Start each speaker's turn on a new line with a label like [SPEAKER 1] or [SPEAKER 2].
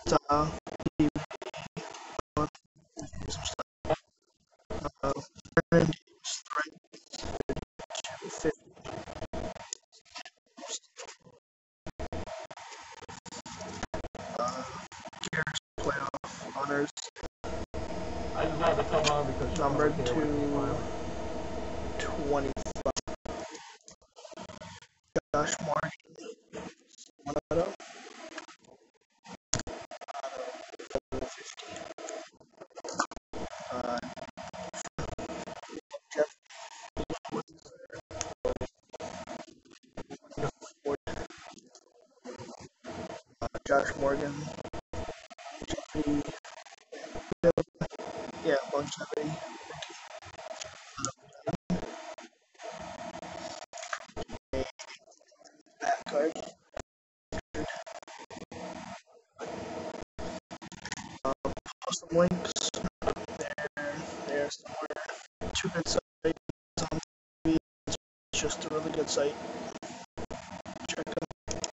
[SPEAKER 1] style, TV, some stuff. Uh, Brandon strength 250. Uh, Gears playoff honors
[SPEAKER 2] I just wanted to come on because
[SPEAKER 1] numbered to 25. Josh Morgan, 1 out of 50. Uh, Jeff Ford, Josh Morgan, Jeffrey, yeah, longevity. A back card. Post some links. There somewhere. Two good sites on TV. It's just a really good site.